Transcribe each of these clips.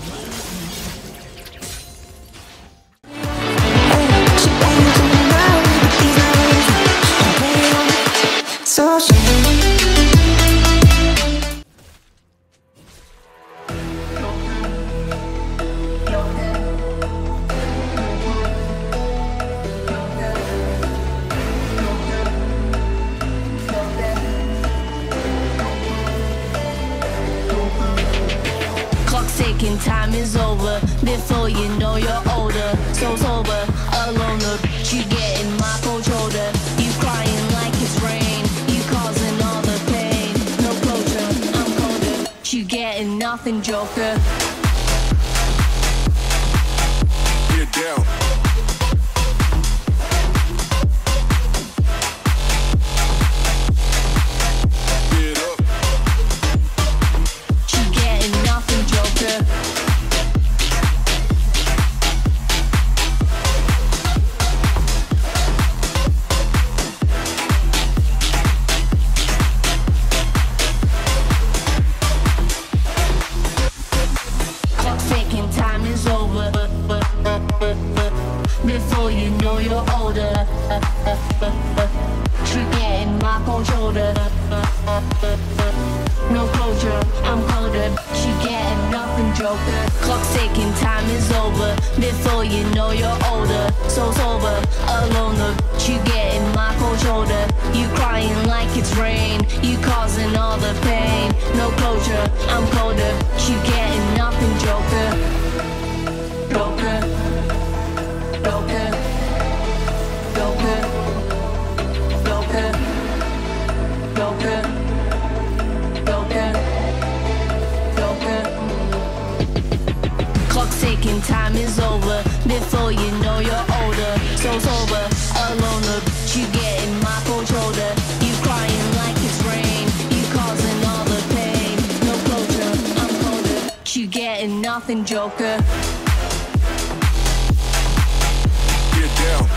Ticking, time is over. Before you know you're older. So sober, alone, but you getting my cold shoulder. You crying like it's rain. You causing all the pain. No closure, I'm colder. You getting nothing, Joker. Get down. Before you know you're older. You getting my cold shoulder. No closure, I'm colder. You getting nothing, Joker. Clock's ticking, time is over. Before you know you're older. So sober, alone, you getting my cold shoulder. You crying like it's rain. You causing all the pain. No closure, I'm colder. You getting nothing, Joker. Joker. Joker. Joker. Joker. Joker. Joker. Joker. Clock's ticking, time is over. Before you know you're older. So sober, alone, you getting my cold shoulder. You crying like it's rain. You causing all the pain. No closure, I'm colder. You getting nothing, Joker. Get down.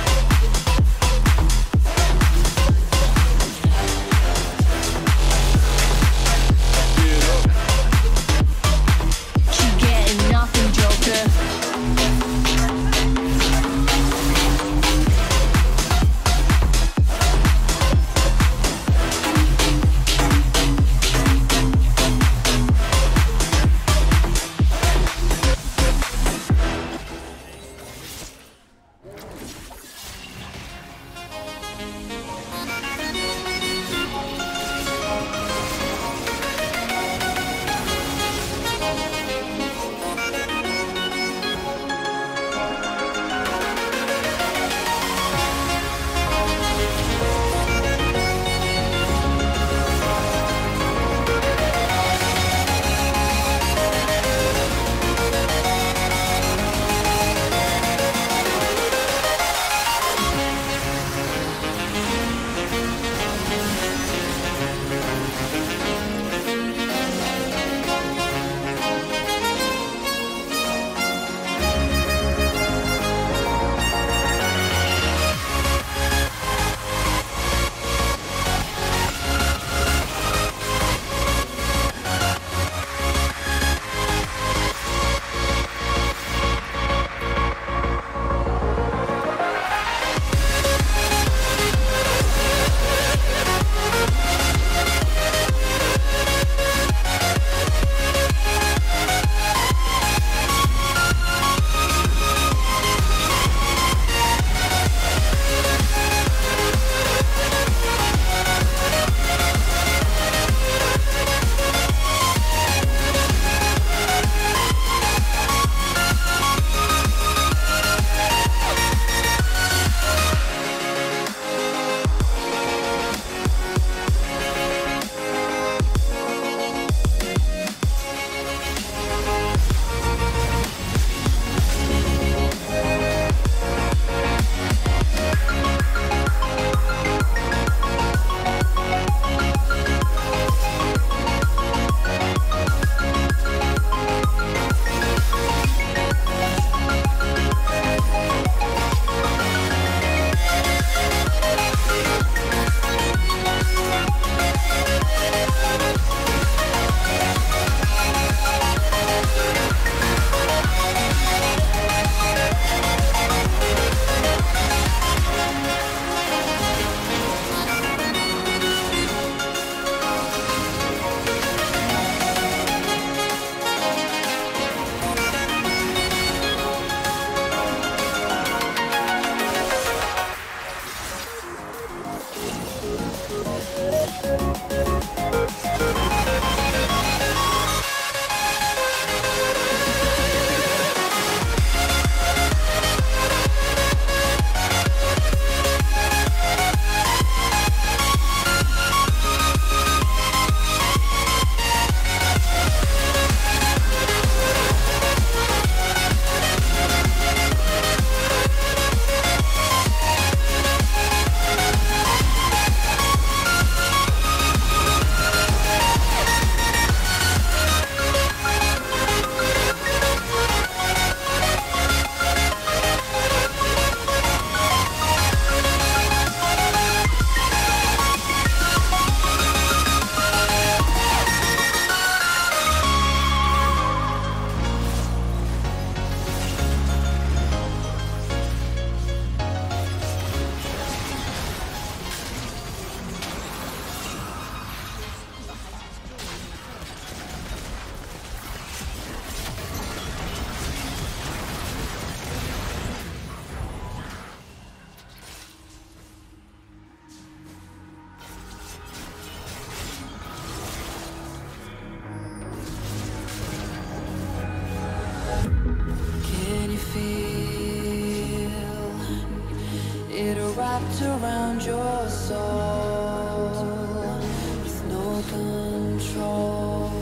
wrapped around your soul with no control.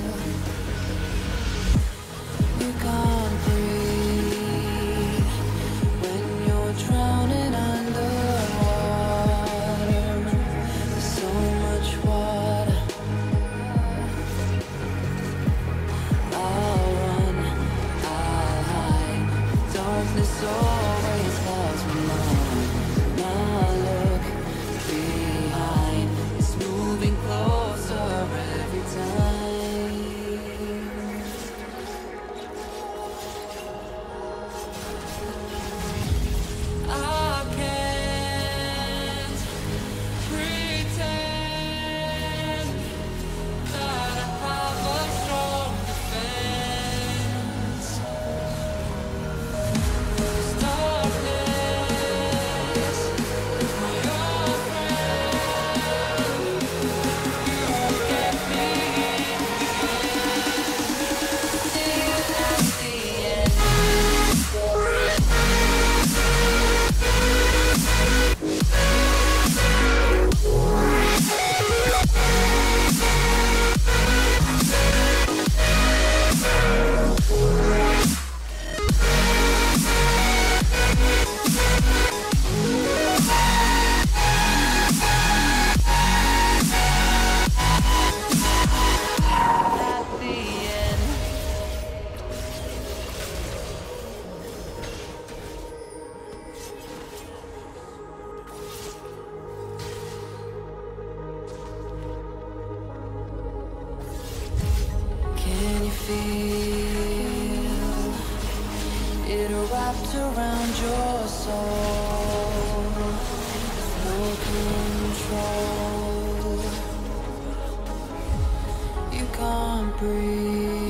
You can't breathe when you're drowning underwater. There's so much water. I'll run, I'll hide. Darkness always clouds my mind. Now look behind. It's moving closer every time. I can't pretend that I have a strong defense. Darkness, my old friend, you get me till at the end. At the end. Can you feel it wrapped around your soul? No control. You can't breathe